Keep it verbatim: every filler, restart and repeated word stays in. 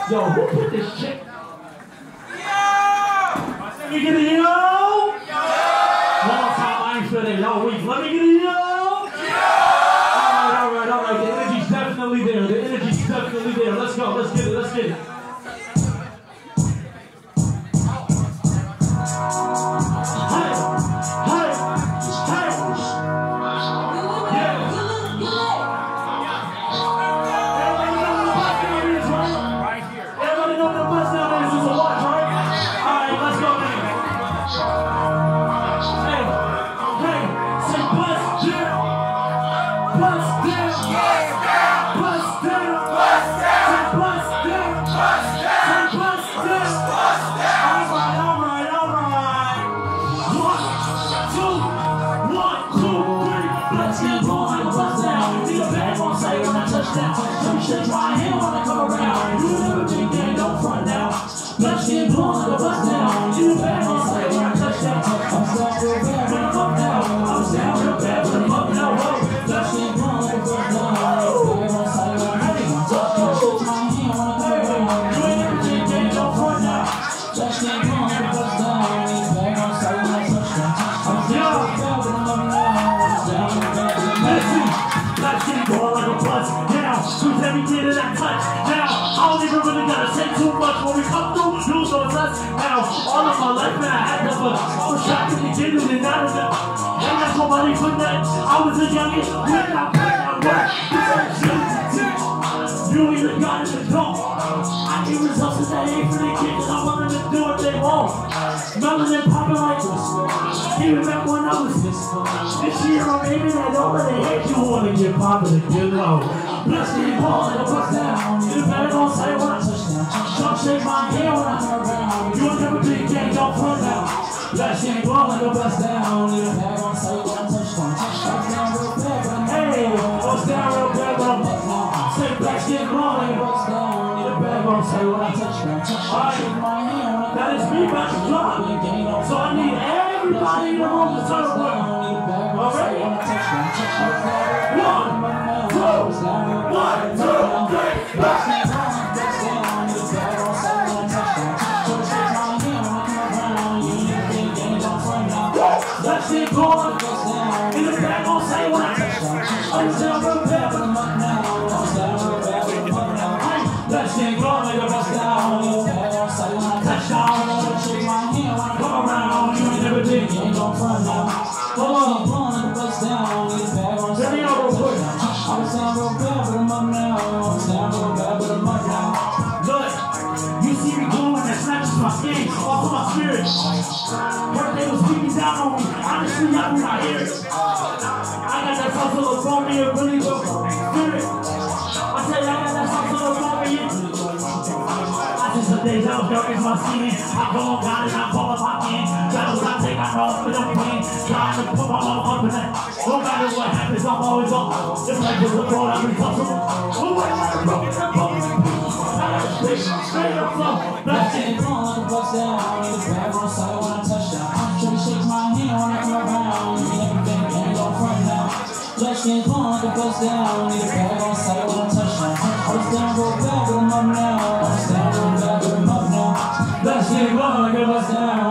Yo, who put this shit? Let me get a yo! One more time, I ain't feeling y'all weak. Let me get a yo! Alright, alright, alright. The energy's definitely there. The energy's definitely there. Let's go, let's get it, let's get it. Shake my hand when I come around. You never think they don't front now. Blood skin blowing like a bust down. You the bad one say when I touch that. I'm down real bad when I'm up now. I was down real bad when I'm up now. Blood skin blowing like a bust down. You the bad one say when I touch that. Shake my hand when I come around. You ain't never think they don't front now. Blood skin blowing like a bust down. You the bad one say when I touch that. I'm down real bad when I'm up now. I was down real bad when I'm up now. Blood skin blowing like a bust down. Lose everything that I touch. Now, I don't even really gotta say too much when we come through. Lose no touch. Now, all of my life, man, I had never. I was shocked in the beginning and now that ain't got nobody for that. I was the youngest when I played that work. You even got in the door. I get results that they ain't for the kids and I want them to do what they want. Smelling and popping like this. Even back when I was this. This year I'm aiming at all of the hate you wanna get poppin' and get low. Blood skin ball and a bust down. You better gon' say when I touch down. Don't shake my hand when I turn around. You ain't never big gang, don't front down. Blood skin ball and a bust down. You better gon' say when I touch down. Touch down real bad, but I'm hey, bust down real bad, but I'm up now. Say black skin ball and a bust down. You better gon' say when I touch down. Shake my hand when I that is me back to drop. So I need everybody in the room to turn around. Alright? One, two, one, two, three, back. Let's get going. In the back, gon' say when I touch down. I'm down real bad, but I'm up now. I'm down real bad, but I'm up now. Let's get going, like a bust down. In the back, gon' say when I touch down. Shake my hand when I come around. You ain't never did, you ain't gon' front now. Hold on, I'm blowing like a bust down. In the back, gon' say when I touch down. I was down real bad, but I'm up now. I was down real bad, but I'm up now. Look, you see me glowing, that snatches my skin off of my spirit. Birthday was beating down on me. Honestly, I do not hear it. I got that sauce of on me, it really will spirit. I tell you, I got that sauce of on me. I just the days out there is my skin. I go on God and I fall on my hand. Battles I take, I know for them pain. Trying to put my all up in that. No matter what happens, I'm always on. Just like with the ball, I'm impossible. Who was I broken and broken? Straight up flow. Black skin blowing like a bust down. In the bag on side when I touch down. Shake shake my hand when I come around. You ain't never been gang, don't front now. Black skin blowing like a bust down. In the bag on side when I touch down. I was down real bad, but I'm up now. I was down real bad, but I'm up now. Black skin blowing like a bust down.